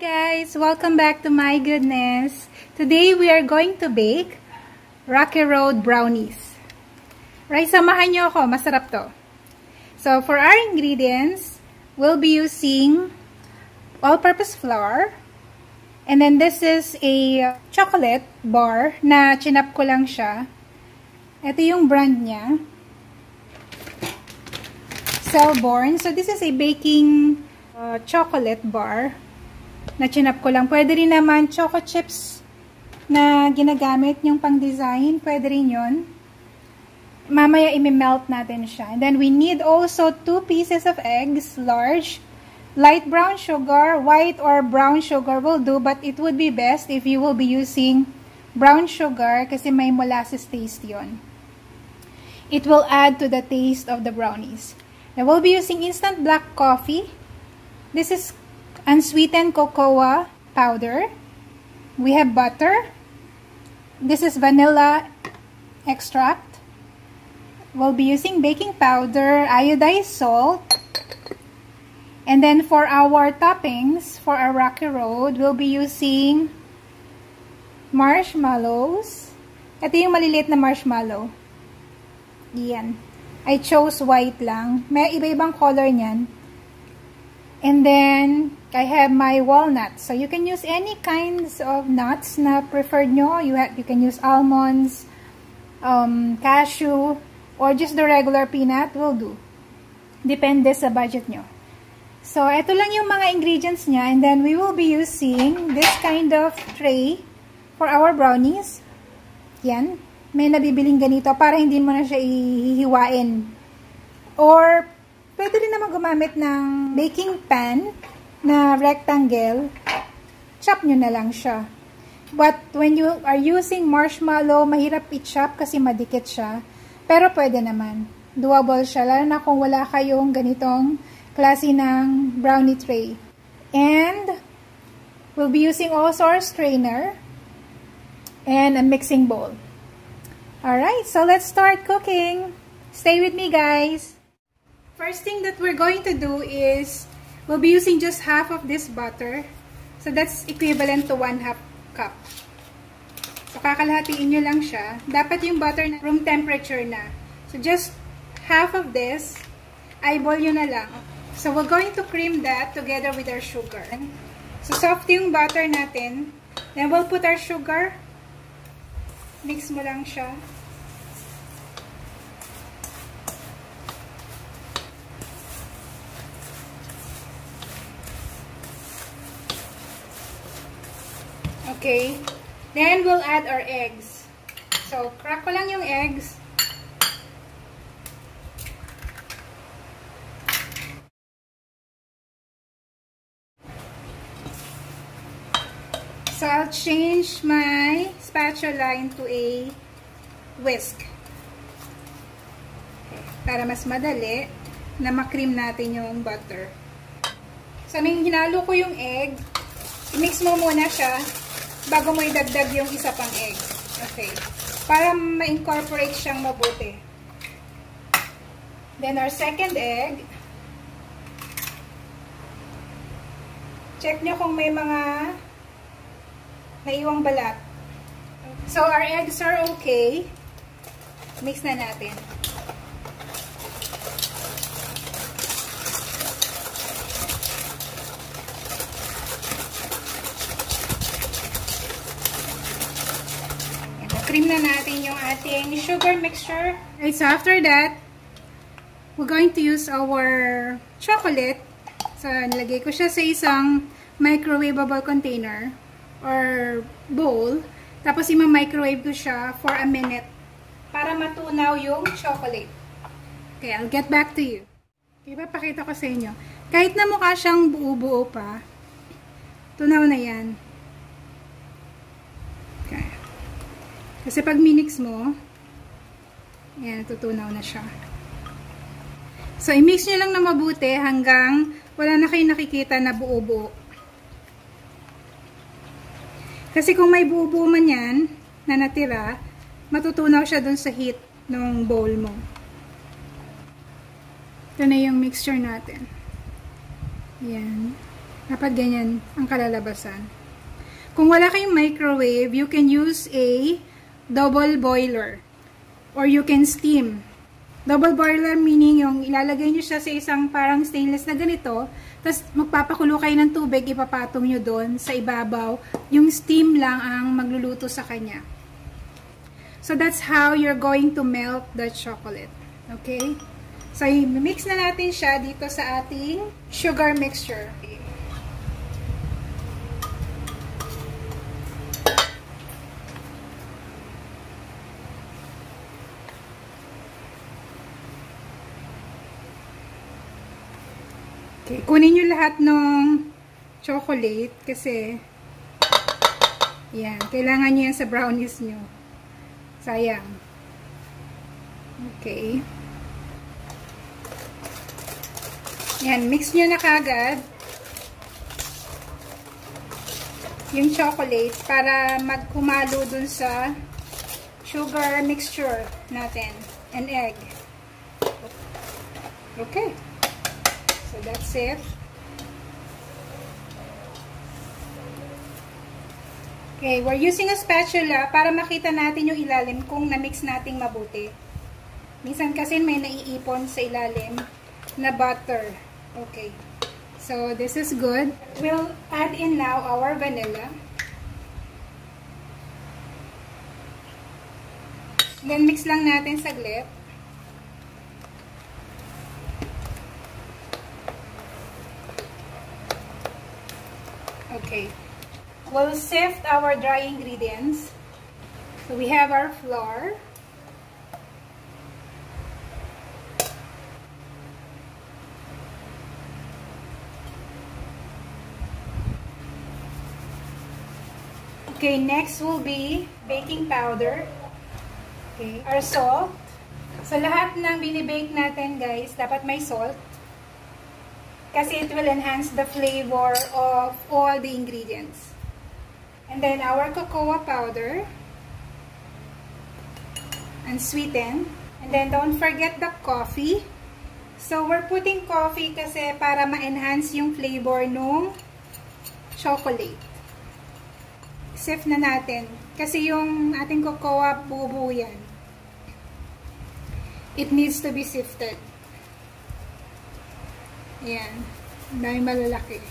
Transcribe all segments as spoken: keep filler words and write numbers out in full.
guys! Welcome back to my goodness. Today we are going to bake Rocky Road brownies. Right, samahan nyo ako. Masarap to. So for our ingredients, we'll be using all-purpose flour. And then this is a chocolate bar na chinap ko lang siya. Ito yung brand niya. Selborne. So this is a baking uh, chocolate bar na chinap ko lang. Pwede rin naman choco chips na ginagamit yung pang design. Pwede rin yun. Mamaya imi-melt natin siya. And then we need also two pieces of eggs, large. Light brown sugar, white or brown sugar will do, but it would be best if you will be using brown sugar kasi may molasses taste yun. It will add to the taste of the brownies. Now we'll be using instant black coffee. This is unsweetened cocoa powder. We have butter. This is vanilla extract. We'll be using baking powder, iodized salt. And then for our toppings, for our Rocky Road, we'll be using marshmallows. Ito yung maliliit na marshmallow. Yan. I chose white lang. May iba-ibang color niyan. And then, I have my walnuts. So, you can use any kinds of nuts na preferred nyo. You, have, you can use almonds, um, cashew, or just the regular peanut will do. Depende sa budget nyo. So, ito lang yung mga ingredients niya. And then, we will be using this kind of tray for our brownies. Yan. May nabibiling ganito para hindi mo na siya ihihiwain. Or, pwede rin naman gumamit ng baking pan na rectangle. Chop nyo na lang siya. But, when you are using marshmallow, mahirap i-chop kasi madikit siya. Pero, pwede naman. Doable siya. Lalo na kung wala kayong ganitong klase ng brownie tray. And, we'll be using also our strainer and a mixing bowl. Alright, so let's start cooking. Stay with me, guys. First thing that we're going to do is, we'll be using just half of this butter. So, that's equivalent to one half cup. So, kakalahatiin nyo lang siya. Dapat yung butter na room temperature na. So, just half of this, eyeball nyo na lang. So, we're going to cream that together with our sugar. So, soft yung butter natin. Then, we'll put our sugar. Mix mo lang siya. Okay. Then, we'll add our eggs. So, crack ko lang yung eggs. So, I'll change my spatula into a whisk. Okay. Para mas madali na makream natin yung butter. So, nung hinalo ko yung egg, i-mix mo muna siya bago mo idagdag yung isa pang egg. Okay. Para ma-incorporate siyang mabuti. Then, our second egg. Check nyo kung may mga naiwang balat. So, our eggs are okay. Mix na natin. Cream na natin yung ating sugar mixture. Right, so after that, we're going to use our chocolate. So, nilagay ko siya sa isang microwavable container or bowl. Tapos, ima-microwave ko siya for a minute para matunaw yung chocolate. Okay, I'll get back to you. Okay, papakita ko sa inyo. Kahit na mukha siyang buo-buo pa, tunaw na yan. Okay. Kasi pag minix mo, yan, tutunaw na siya. So, i-mix nyo lang na mabuti hanggang wala na kayo nakikita na buo-buo. Kasi kung may buo-buo man yan na natira, matutunaw siya dun sa heat ng bowl mo. Ito na yung mixture natin. Yan. Dapat ganyan ang kalalabasan. Kung wala kayong microwave, you can use a double boiler. Or you can steam. Double boiler meaning yung ilalagay nyo siya sa isang parang stainless na ganito, tapos magpapakulo kayo ng tubig, ipapatong nyo doon sa ibabaw. Yung steam lang ang magluluto sa kanya. So that's how you're going to melt the chocolate. Okay? So, mix na natin siya dito sa ating sugar mixture. Okay, kunin nyo lahat ng chocolate kasi yan, kailangan nyo yan sa brownies nyo. Sayang. Okay. Yan, mix nyo na kagad yung chocolate para magkumalo dun sa sugar mixture natin and egg. Okay. So that's it. Okay, we're using a spatula para makita natin yung ilalim kung na-mix nating mabuti. Minsan kasi may naiipon sa ilalim na butter. Okay. So this is good. We'll add in now our vanilla. Then mix lang natin saglit. Okay. We'll sift our dry ingredients. So we have our flour. Okay, next will be baking powder. Okay, our salt. Sa lahat ng binibake natin, guys, dapat may salt. Kasi it will enhance the flavor of all the ingredients. And then our cocoa powder. Unsweetened. And then don't forget the coffee. So we're putting coffee kasi para ma-enhance yung flavor ng chocolate. Sift na natin. Kasi yung ating cocoa, buo-buo yan. It needs to be sifted. Yan. Dahil malalaki.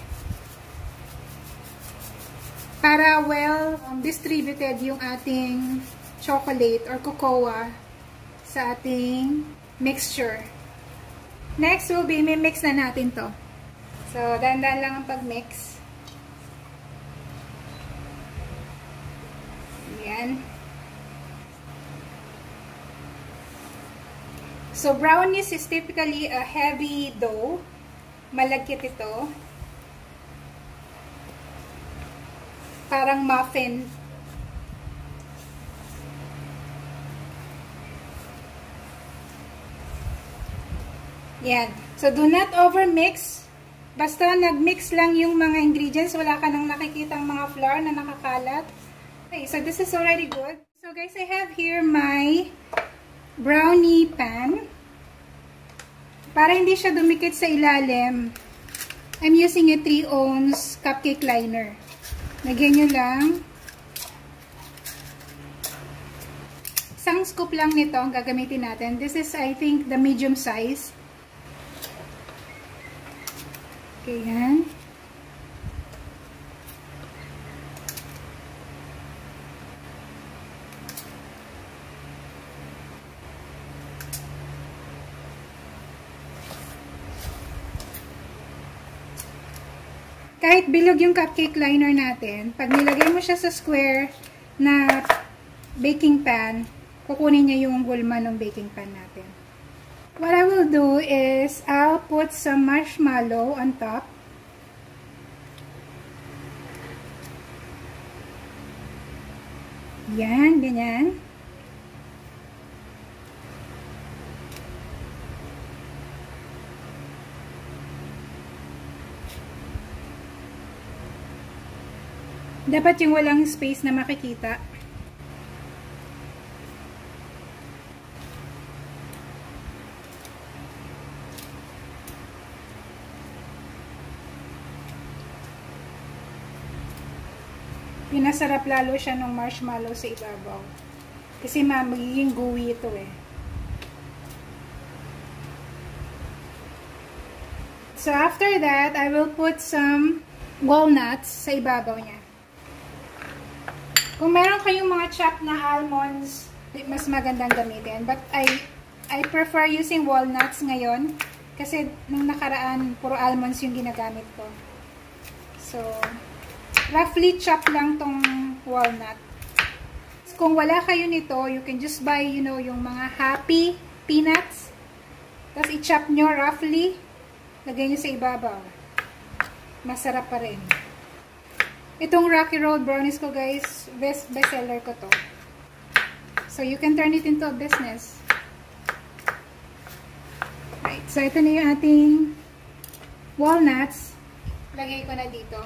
Para well um, distributed yung ating chocolate or cocoa sa ating mixture. Next will be, may mix na natin to. So, dandan lang ang pag-mix. Yan. So, brownies is typically a heavy dough. Malagkit ito. Parang muffin. Yan. So, do not overmix. Basta nag-mix lang yung mga ingredients. Wala ka nang nakikitang mga flour na nakakalat. Okay, so this is already good. So, guys, I have here my brownie pan. Para hindi siya dumikit sa ilalim, I'm using a three ounce cupcake liner. Lagyan nyo lang. Isang scoop lang nito ang gagamitin natin. This is, I think, the medium size. Okay, yan. Kahit bilog yung cupcake liner natin, pag nilagay mo siya sa square na baking pan, kukunin niya yung gulma ng baking pan natin. What I will do is, I'll put some marshmallow on top. Yan, ganyan. Dapat yung walang space na makikita. pinasarap lalo siya ng marshmallow sa ibabaw. Kasi ma, magiging gooey ito eh. So after that, I will put some walnuts sa ibabaw niya. Kung meron kayong mga chopped na almonds, mas magandang gamitin. But I I prefer using walnuts ngayon kasi nung nakaraan, puro almonds yung ginagamit ko. So, roughly chop lang tong walnut. Kung wala kayo nito, you can just buy, you know, yung mga happy peanuts. Tapos i-chop nyo roughly. Lagay nyo sa ibabaw. Masarap pa rin. Itong Rocky Road Brownies ko, guys, best bestseller ko to. So, you can turn it into a business. Right. So, ito na yung ating walnuts. Lagay ko na dito.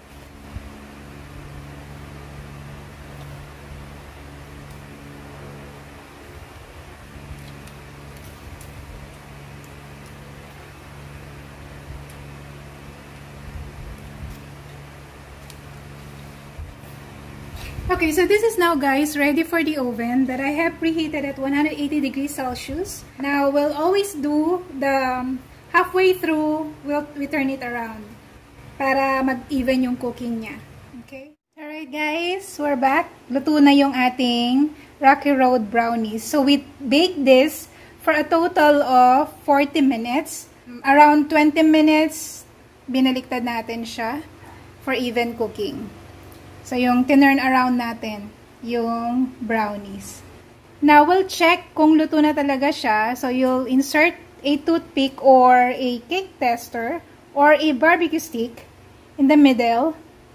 Okay, so this is now, guys, ready for the oven that I have preheated at one hundred eighty degrees Celsius. Now, we'll always do the um, halfway through, we'll we turn it around para mag-even yung cooking niya. Okay? Alright, guys, we're back. Luto na yung ating Rocky Road Brownies. So, we baked this for a total of forty minutes. Around twenty minutes, binaliktad natin siya for even cooking. So, yung tinurn around natin, yung brownies. Now, we'll check kung luto na talaga siya. So, you'll insert a toothpick or a cake tester or a barbecue stick in the middle.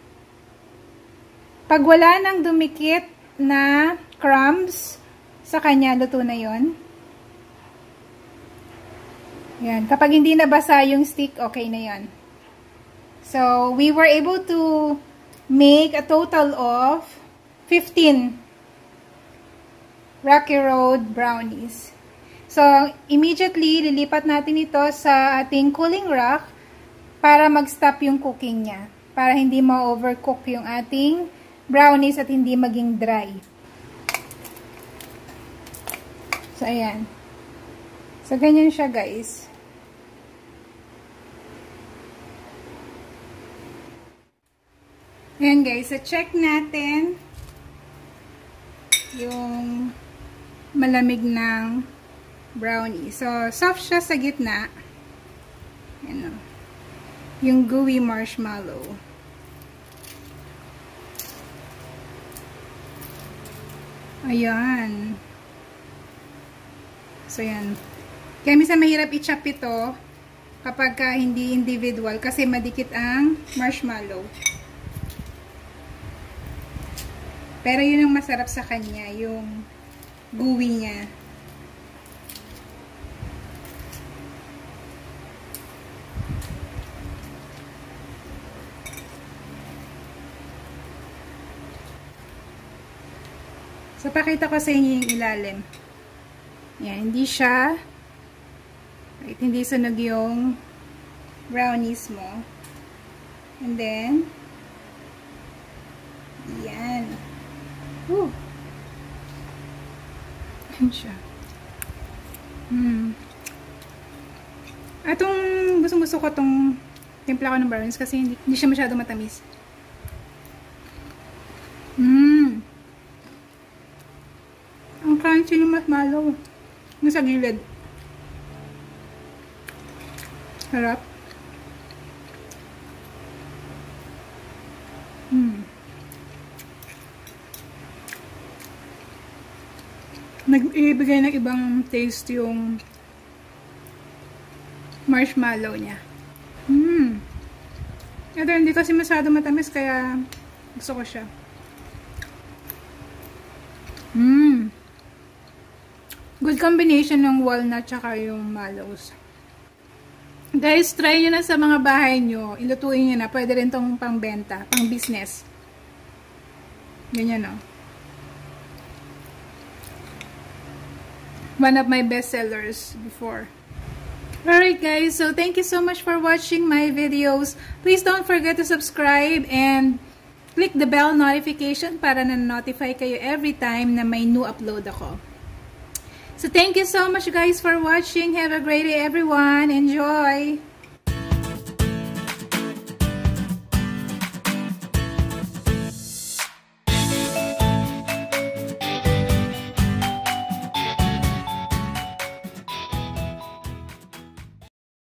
Pag wala nang dumikit na crumbs sa kanya, luto na yun. Yan. Kapag hindi nabasa yung stick, okay na yun. So, we were able to make a total of fifteen Rocky Road Brownies. So, immediately, lilipat natin ito sa ating cooling rack para mag-stop yung cooking niya. Para hindi ma-overcook yung ating brownies at hindi maging dry. So, ayan. So, ganyan siya, guys. Ayan, guys. So, check natin yung malamig ng brownie. So, soft siya sa gitna. Ayan o. Yung gooey marshmallow. Ayan. So, yan. Kaya minsan mahirap i-chop ito kapag ka hindi individual kasi madikit ang marshmallow. Pero yun ang masarap sa kanya, yung gooey niya. So, pakita ko sa inyo yung ilalim. Yan, hindi siya, right, hindi sunog yung brownies mo. And then, yan. Woo! Yan siya. Hmm. Atong gusto-gusto ko itong timpla ko ng brownies kasi hindi, hindi siya masyado matamis. Hmm. Ang crunchy yung marshmallow. Yung sa gilid. Harap. Hmm. Nag-ibigay ng ibang taste yung marshmallow niya. Hmm. Ito, hindi kasi masyado matamis kaya gusto ko siya. Hmm. Good combination ng walnut tsaka yung mallows. Guys, try nyo na sa mga bahay nyo. Ilutuin nyo na. Pwede rin tong pang-benta, pang-business. Ganyan, no? One of my best sellers before. Alright guys, so thank you so much for watching my videos. Please don't forget to subscribe and click the bell notification para na-notify kayo every time na may new upload ako. So, thank you so much guys for watching. Have a great day everyone. Enjoy!